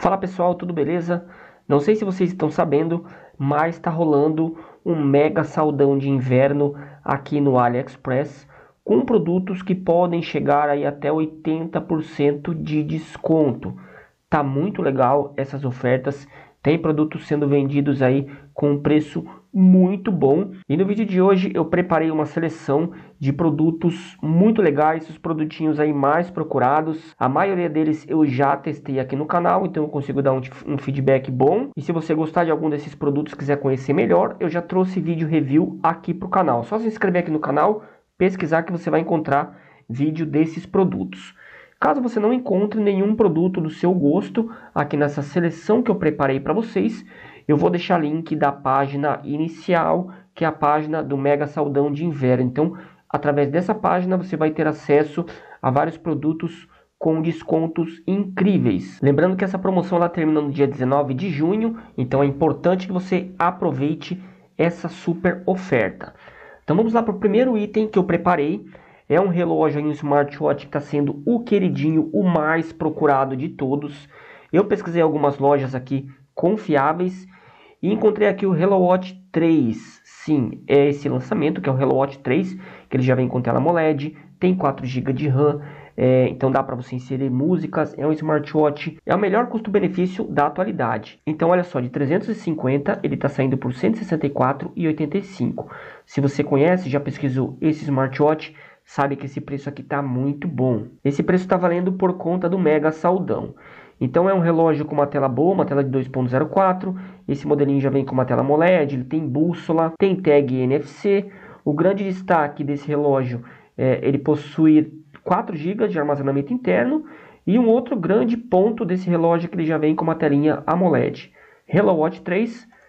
Fala pessoal, tudo beleza? Não sei se vocês estão sabendo, mas está rolando um mega saldão de inverno aqui no AliExpress com produtos que podem chegar aí até 80% de desconto. Tá muito legal essas ofertas. Tem produtos sendo vendidos aí com um preço muito bom. E no vídeo de hoje eu preparei uma seleção de produtos muito legais, os produtinhos aí mais procurados. A maioria deles eu já testei aqui no canal, então eu consigo dar um feedback bom. E se você gostar de algum desses produtos, quiser conhecer melhor, eu já trouxe vídeo review aqui para o canal. Só se inscrever aqui no canal, pesquisar que você vai encontrar vídeo desses produtos. Caso você não encontre nenhum produto do seu gosto aqui nessa seleção que eu preparei para vocês, eu vou deixar link da página inicial, que é a página do Mega Saldão de Inverno. Então, através dessa página você vai ter acesso a vários produtos com descontos incríveis. Lembrando que essa promoção ela termina no dia 19 de junho, então é importante que você aproveite essa super oferta. Então vamos lá para o primeiro item que eu preparei. É um relógio, um smartwatch que está sendo o queridinho, o mais procurado de todos. Eu pesquisei algumas lojas aqui confiáveis e encontrei aqui o Hello Watch 3. Sim, é esse lançamento que é o Hello Watch 3, que ele já vem com tela AMOLED, tem 4 GB de RAM, então dá para você inserir músicas, é um smartwatch, é o melhor custo-benefício da atualidade. Então olha só, de 350 ele está saindo por R$ 164,85. Se você conhece, já pesquisou esse smartwatch, sabe que esse preço aqui está muito bom. Esse preço está valendo por conta do mega saldão. Então é um relógio com uma tela boa, uma tela de 2.04. Esse modelinho já vem com uma tela AMOLED, ele tem bússola, tem tag NFC. O grande destaque desse relógio é ele possui 4 GB de armazenamento interno. E um outro grande ponto desse relógio é que ele já vem com uma telinha AMOLED. Hello Watch 3, R$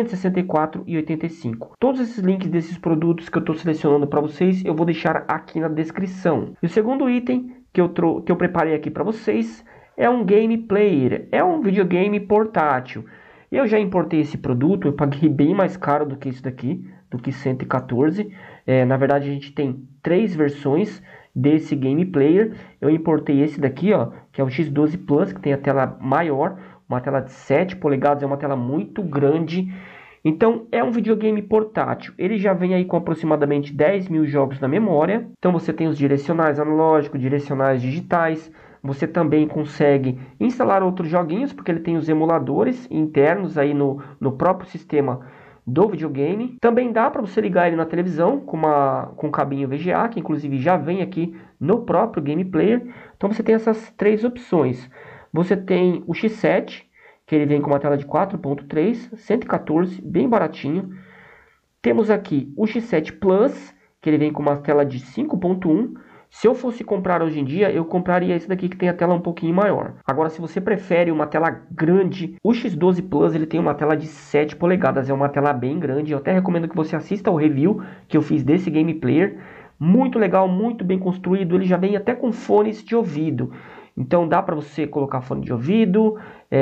164,85. Todos esses links desses produtos que eu estou selecionando para vocês, eu vou deixar aqui na descrição. E o segundo item que eu preparei aqui para vocês é um game player, é um videogame portátil. Eu já importei esse produto, eu paguei bem mais caro do que isso daqui, do que 114. Na verdade a gente tem 3 versões desse game player. Eu importei esse daqui, ó, que é o X12 Plus, que tem a tela maior, uma tela de 7 polegadas, é uma tela muito grande. Então é um videogame portátil. Ele já vem aí com aproximadamente 10 mil jogos na memória. Então você tem os direcionais analógicos, direcionais digitais. Você também consegue instalar outros joguinhos, porque ele tem os emuladores internos aí no próprio sistema do videogame. Também dá para você ligar ele na televisão com cabinho VGA, que inclusive já vem aqui no próprio Game Player. Então você tem essas 3 opções. Você tem o X7, que ele vem com uma tela de 4.3, 114, bem baratinho. Temos aqui o X7 Plus, que ele vem com uma tela de 5.1. Se eu fosse comprar hoje em dia, eu compraria esse daqui que tem a tela um pouquinho maior. Agora, se você prefere uma tela grande, o X12 Plus ele tem uma tela de 7 polegadas, é uma tela bem grande. Eu até recomendo que você assista ao review que eu fiz desse Game Player. Muito legal, muito bem construído, ele já vem até com fones de ouvido. Então dá para você colocar fone de ouvido,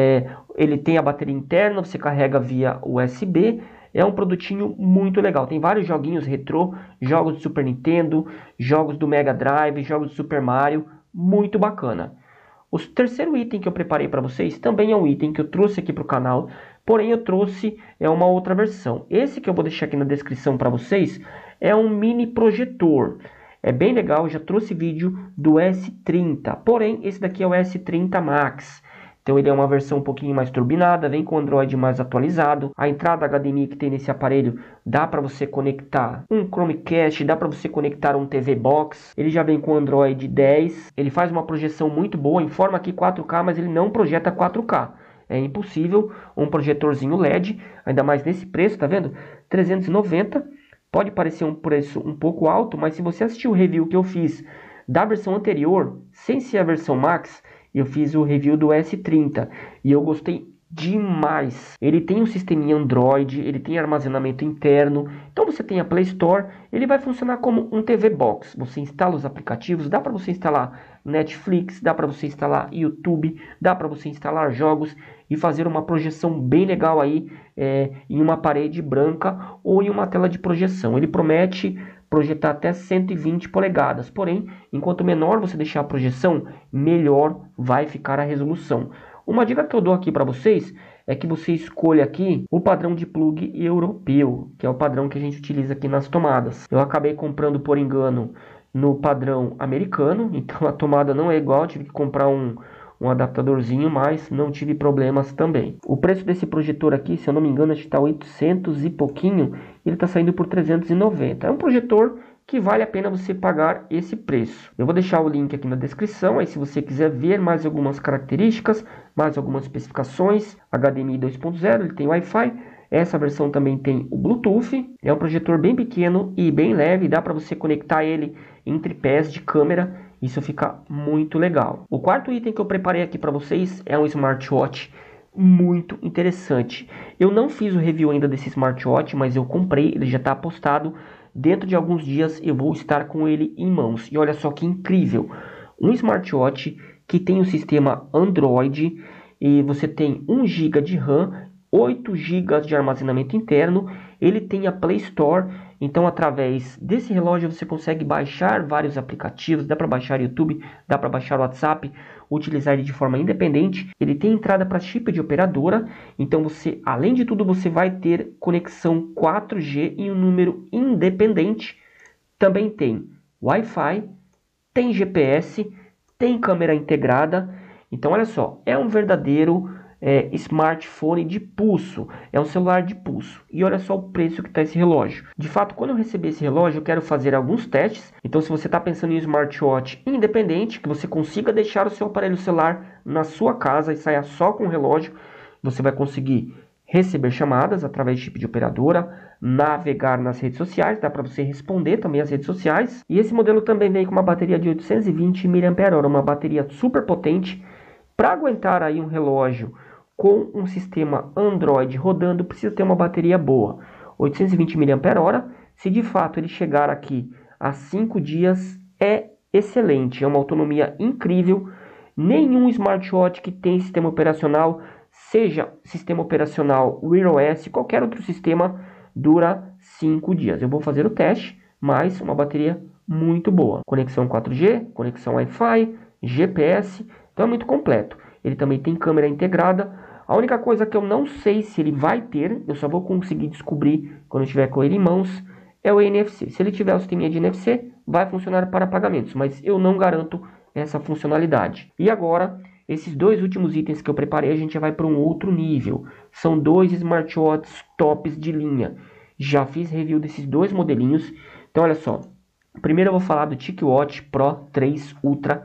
ele tem a bateria interna, você carrega via USB. É um produtinho muito legal, tem vários joguinhos retrô, jogos de Super Nintendo, jogos do Mega Drive, jogos de Super Mario, muito bacana. O terceiro item que eu preparei para vocês também é um item que eu trouxe aqui para o canal, porém eu trouxe uma outra versão. Esse que eu vou deixar aqui na descrição para vocês é um mini projetor. É bem legal, eu já trouxe vídeo do S30, porém esse daqui é o S30 Max. Então ele é uma versão um pouquinho mais turbinada, vem com Android mais atualizado. A entrada HDMI que tem nesse aparelho dá para você conectar um Chromecast, dá para você conectar um TV Box. Ele já vem com Android 10. Ele faz uma projeção muito boa, informa aqui 4K, mas ele não projeta 4K. É impossível um projetorzinho LED, ainda mais nesse preço, tá vendo? 390. Pode parecer um preço um pouco alto, mas se você assistir o review que eu fiz da versão anterior, sem ser a versão Max, eu fiz o review do S30 e eu gostei demais. Ele tem um sisteminha Android, ele tem armazenamento interno. Então você tem a Play Store, ele vai funcionar como um TV Box. Você instala os aplicativos, dá para você instalar Netflix, dá para você instalar YouTube, dá para você instalar jogos e fazer uma projeção bem legal aí em uma parede branca ou em uma tela de projeção. Ele promete projetar até 120 polegadas, porém, enquanto menor você deixar a projeção, melhor vai ficar a resolução. Uma dica que eu dou aqui para vocês é que você escolha aqui o padrão de plug europeu, que é o padrão que a gente utiliza aqui nas tomadas. Eu acabei comprando por engano no padrão americano, então a tomada não é igual, tive que comprar um adaptadorzinho, mas não tive problemas também. O preço desse projetor aqui, se eu não me engano, acho que está 800 e pouquinho, ele está saindo por 390. É um projetor que vale a pena você pagar esse preço. Eu vou deixar o link aqui na descrição, aí se você quiser ver mais algumas características, mais algumas especificações, HDMI 2.0, ele tem Wi-Fi, essa versão também tem o Bluetooth, é um projetor bem pequeno e bem leve, dá para você conectar ele em tripés de câmera, isso fica muito legal. O quarto item que eu preparei aqui para vocês é um smartwatch muito interessante. Eu não fiz o review ainda desse smartwatch, mas eu comprei, ele já está postado. Dentro de alguns dias eu vou estar com ele em mãos. E olha só que incrível, um smartwatch que tem o sistema Android e você tem 1 GB de RAM, 8 GB de armazenamento interno, ele tem a Play Store, então através desse relógio você consegue baixar vários aplicativos, dá para baixar YouTube, dá para baixar WhatsApp, utilizar ele de forma independente. Ele tem entrada para chip de operadora, então você, além de tudo, você vai ter conexão 4G em um número independente. Também tem Wi-Fi, tem GPS, tem câmera integrada. Então olha só, é um verdadeiro smartphone de pulso, é um celular de pulso. E olha só o preço que está esse relógio. De fato, quando eu receber esse relógio, eu quero fazer alguns testes. Então se você está pensando em um smartwatch independente, que você consiga deixar o seu aparelho celular na sua casa e saia só com o relógio, você vai conseguir receber chamadas através de chip de operadora, navegar nas redes sociais, dá para você responder também as redes sociais. E esse modelo também vem com uma bateria de 820 mAh, uma bateria super potente. Para aguentar aí um relógio com um sistema Android rodando, precisa ter uma bateria boa. 820 mAh, se de fato ele chegar aqui a 5 dias, é excelente, é uma autonomia incrível. Nenhum smartwatch que tem sistema operacional, seja sistema operacional Wear OS, qualquer outro sistema, dura 5 dias. Eu vou fazer o teste, mas uma bateria muito boa. Conexão 4G, conexão Wi-Fi, GPS, então é muito completo. Ele também tem câmera integrada. A única coisa que eu não sei se ele vai ter, eu só vou conseguir descobrir quando eu estiver com ele em mãos, é o NFC. Se ele tiver o sisteminha de NFC, vai funcionar para pagamentos, mas eu não garanto essa funcionalidade. E agora, esses dois últimos itens que eu preparei, a gente já vai para um outro nível. São dois smartwatches tops de linha. Já fiz review desses dois modelinhos. Então olha só, primeiro eu vou falar do TicWatch Pro 3 Ultra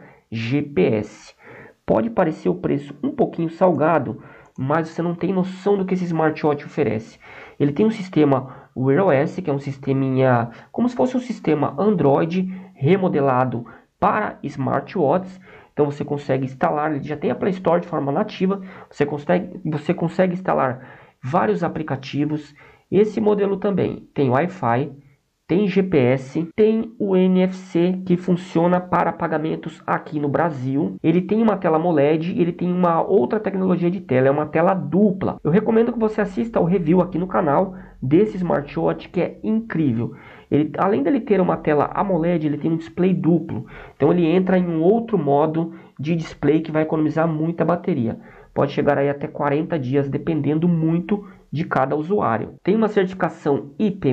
GPS. Pode parecer o preço um pouquinho salgado, mas você não tem noção do que esse smartwatch oferece. Ele tem um sistema Wear OS, que é um sisteminha, como se fosse um sistema Android remodelado para smartwatches. Então você consegue instalar, ele já tem a Play Store de forma nativa, você consegue instalar vários aplicativos. Esse modelo também tem Wi-Fi, tem GPS, tem o NFC que funciona para pagamentos aqui no Brasil. Ele tem uma tela AMOLED e ele tem uma outra tecnologia de tela, é uma tela dupla. Eu recomendo que você assista ao review aqui no canal desse smartwatch, que é incrível. Ele, além dele ter uma tela AMOLED, ele tem um display duplo. Então ele entra em um outro modo de display que vai economizar muita bateria. Pode chegar aí até 40 dias, dependendo muito de cada usuário. Tem uma certificação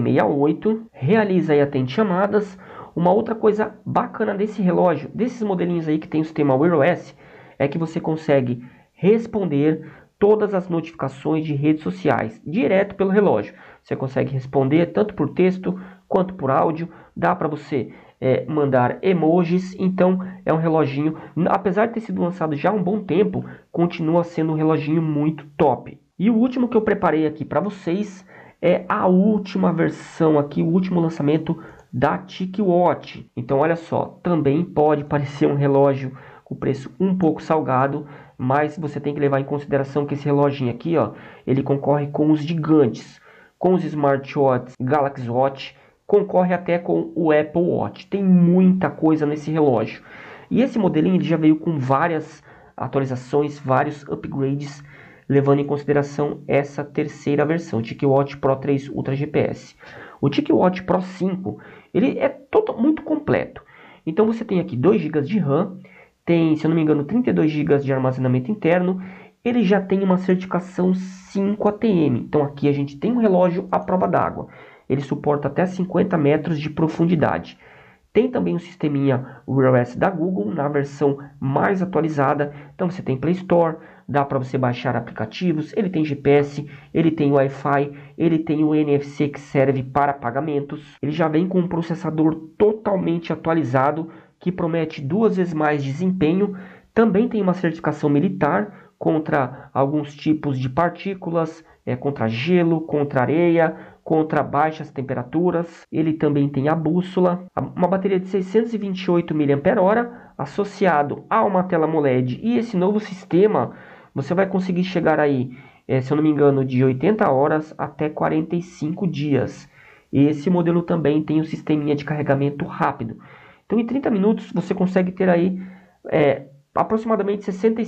IP68, realiza e atende chamadas. Uma outra coisa bacana desse relógio, desses modelinhos aí que tem o sistema Wear OS, é que você consegue responder todas as notificações de redes sociais direto pelo relógio. Você consegue responder tanto por texto quanto por áudio, dá para você mandar emojis. Então é um reloginho, apesar de ter sido lançado já há um bom tempo, continua sendo um reloginho muito top. E o último que eu preparei aqui para vocês é a última versão aqui, o último lançamento da TicWatch. Então olha só, também pode parecer um relógio com preço um pouco salgado, mas você tem que levar em consideração que esse reloginho aqui, ó, ele concorre com os gigantes, com os smartwatches Galaxy Watch, concorre até com o Apple Watch. Tem muita coisa nesse relógio. E esse modelinho ele já veio com várias atualizações, vários upgrades, levando em consideração essa terceira versão, TicWatch Pro 3 Ultra GPS. O TicWatch Pro 5, ele é muito completo. Então você tem aqui 2 GB de RAM, tem, se eu não me engano, 32 GB de armazenamento interno ele já tem uma certificação 5 ATM. Então aqui a gente tem um relógio à prova d'água. Ele suporta até 50 metros de profundidade. Tem também um sisteminha Wear OS da Google na versão mais atualizada. Então você tem Play Store, dá para você baixar aplicativos, ele tem GPS, ele tem Wi-Fi, ele tem o NFC que serve para pagamentos. Ele já vem com um processador totalmente atualizado que promete 2 vezes mais desempenho. Também tem uma certificação militar contra alguns tipos de partículas, contra gelo, contra areia, contra baixas temperaturas. Ele também tem a bússola, uma bateria de 628 mAh associado a uma tela AMOLED. E esse novo sistema, você vai conseguir chegar aí, se eu não me engano, de 80 horas até 45 dias. Esse modelo também tem um sisteminha de carregamento rápido. Então em 30 minutos você consegue ter aí aproximadamente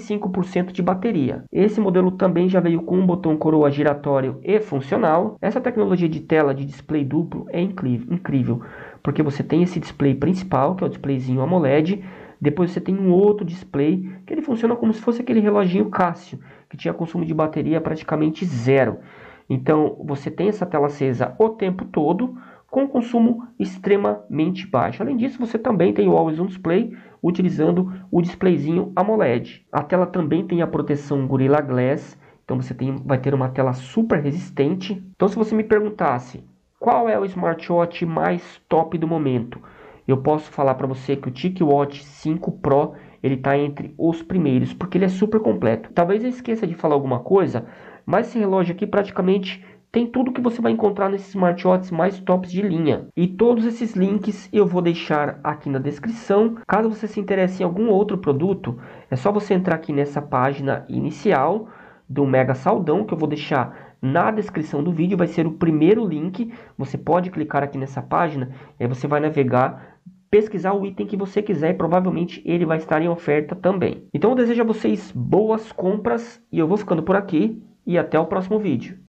65% de bateria. Esse modelo também já veio com um botão coroa giratório e funcional. Essa tecnologia de tela de display duplo é incrível, porque você tem esse display principal, que é o displayzinho AMOLED, depois você tem um outro display, que ele funciona como se fosse aquele reloginho Casio, que tinha consumo de bateria praticamente zero. Então você tem essa tela acesa o tempo todo, com consumo extremamente baixo. Além disso, você também tem o Always On Display, utilizando o displayzinho AMOLED. A tela também tem a proteção Gorilla Glass, então você vai ter uma tela super resistente. Então se você me perguntasse qual é o smartwatch mais top do momento, eu posso falar para você que o TicWatch 5 Pro ele está entre os primeiros, porque ele é super completo. Talvez eu esqueça de falar alguma coisa, mas esse relógio aqui praticamente tem tudo que você vai encontrar nesses smartwatches mais tops de linha. E todos esses links eu vou deixar aqui na descrição. Caso você se interesse em algum outro produto, é só você entrar aqui nessa página inicial do Mega Saldão, que eu vou deixar na descrição do vídeo. Vai ser o primeiro link. Você pode clicar aqui nessa página e aí você vai navegar, pesquisar o item que você quiser e provavelmente ele vai estar em oferta também. Então eu desejo a vocês boas compras e eu vou ficando por aqui e até o próximo vídeo.